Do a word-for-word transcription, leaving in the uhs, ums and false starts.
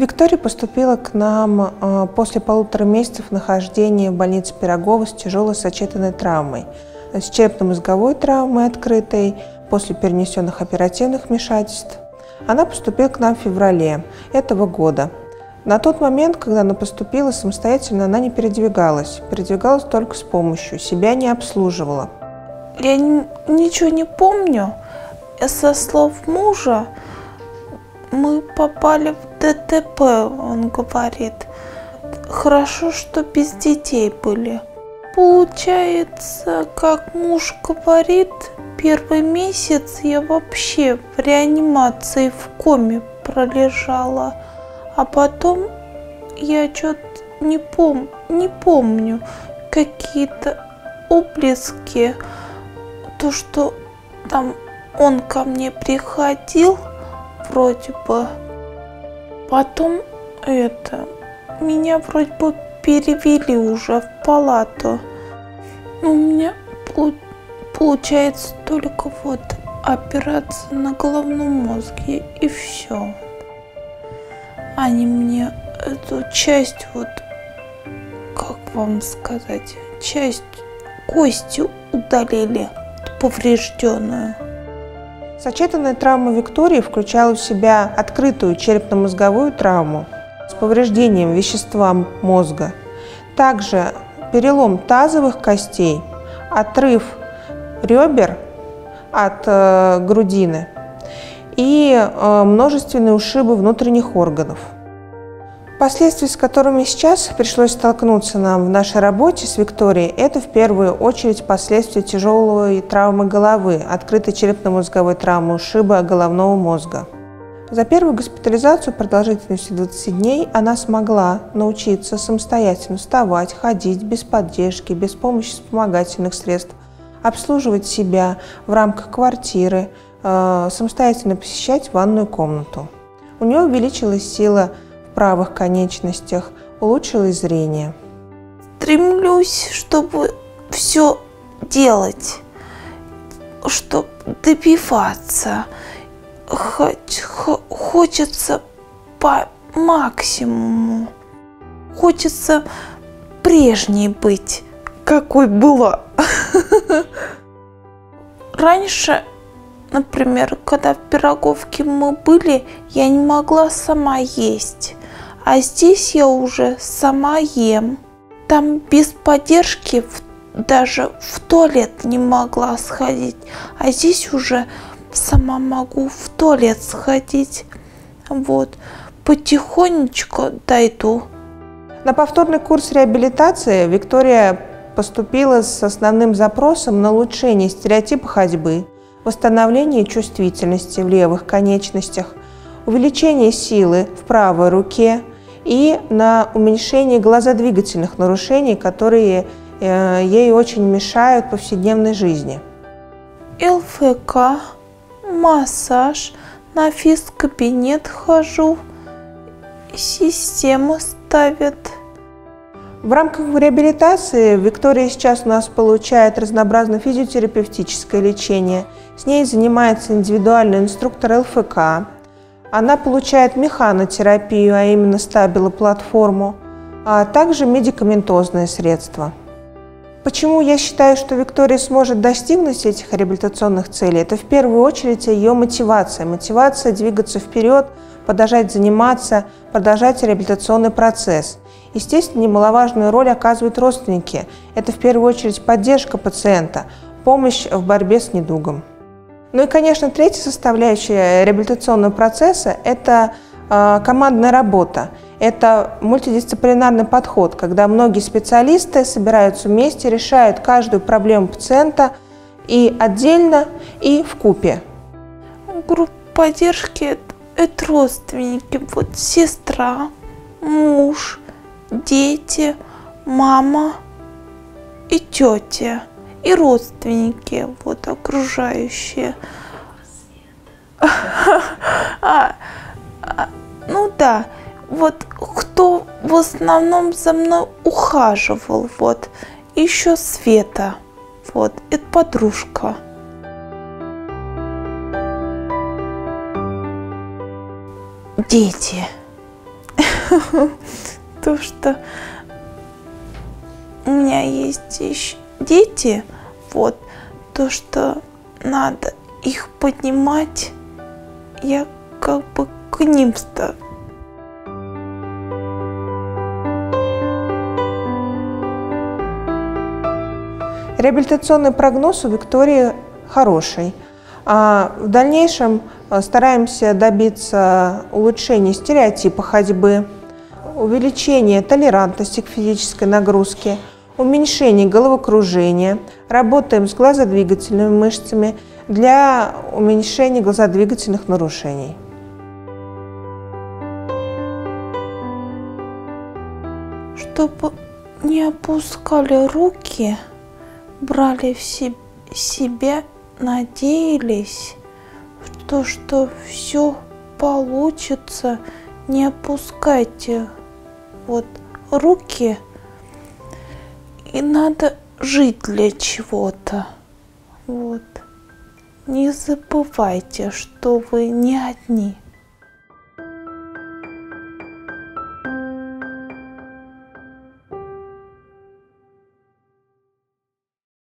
Виктория поступила к нам после полутора месяцев нахождения в больнице Пирогова с тяжелой сочетанной травмой, с черепно-мозговой травмой открытой после перенесенных оперативных вмешательств. Она поступила к нам в феврале этого года. На тот момент, когда она поступила, самостоятельно она не передвигалась, передвигалась только с помощью, себя не обслуживала. Я не, ничего не помню. Со слов мужа, мы попали в ДТП, он говорит. Хорошо, что без детей были. Получается, как муж говорит, первый месяц я вообще в реанимации в коме пролежала. А потом я что-то не, пом не помню, какие-то отблески, то, что там он ко мне приходил, вроде бы. Потом это, меня вроде бы перевели уже в палату. Но у меня получается только вот операция на головном мозге и все. Они мне эту часть, вот, как вам сказать, часть кости удалили, поврежденную. Сочетанная травма Виктории включала в себя открытую черепно-мозговую травму с повреждением вещества мозга, также перелом тазовых костей, отрыв ребер от э, грудины и э, множественные ушибы внутренних органов. Последствия, с которыми сейчас пришлось столкнуться нам в нашей работе с Викторией, это в первую очередь последствия тяжелой травмы головы, открытой черепно-мозговой травмы, ушиба головного мозга. За первую госпитализацию продолжительностью двадцати дней она смогла научиться самостоятельно вставать, ходить без поддержки, без помощи вспомогательных средств, обслуживать себя в рамках квартиры, э, самостоятельно посещать ванную комнату. У нее увеличилась сила в правых конечностях, улучшилось зрение. Стремлюсь, чтобы все делать, чтобы добиваться. Хочется по максимуму. Хочется прежней быть, какой была. Раньше, например, когда в Пироговке мы были, я не могла сама есть. А здесь я уже сама ем. Там без поддержки даже в туалет не могла сходить. А здесь уже сама могу в туалет сходить. Вот. Потихонечку дойду. На повторный курс реабилитации Виктория поступила с основным запросом на улучшение стереотипа ходьбы, восстановление чувствительности в левых конечностях, увеличение силы в правой руке и на уменьшение глазодвигательных нарушений, которые э, ей очень мешают в повседневной жизни. ЛФК, массаж, на физкабинет хожу, систему ставят. В рамках реабилитации Виктория сейчас у нас получает разнообразное физиотерапевтическое лечение. С ней занимается индивидуальный инструктор ЛФК. Она получает механотерапию, а именно стабилоплатформу, а также медикаментозные средства. Почему я считаю, что Виктория сможет достигнуть этих реабилитационных целей? Это в первую очередь ее мотивация. Мотивация двигаться вперед, продолжать заниматься, продолжать реабилитационный процесс. Естественно, немаловажную роль оказывают родственники. Это в первую очередь поддержка пациента, помощь в борьбе с недугом. Ну и, конечно, третья составляющая реабилитационного процесса – это э, командная работа. Это мультидисциплинарный подход, когда многие специалисты собираются вместе, решают каждую проблему пациента и отдельно, и вкупе. Группа поддержки – это родственники, вот сестра, муж, дети, мама и тетя, и родственники, вот окружающие. Ну да, вот кто в основном за мной ухаживал, вот, еще Света, вот, это подружка. Дети. То, что у меня есть еще дети, вот, то, что надо их поднимать, я как бы к ним ставлю. Реабилитационный прогноз у Виктории хороший. А в дальнейшем стараемся добиться улучшения стереотипа ходьбы, увеличения толерантности к физической нагрузке, уменьшения головокружения. Работаем с глазодвигательными мышцами для уменьшения глазодвигательных нарушений. Чтобы не опускали руки, брали в себя, надеялись, что, что все получится, не опускайте вот руки, и надо жить для чего-то. Вот. Не забывайте, что вы не одни.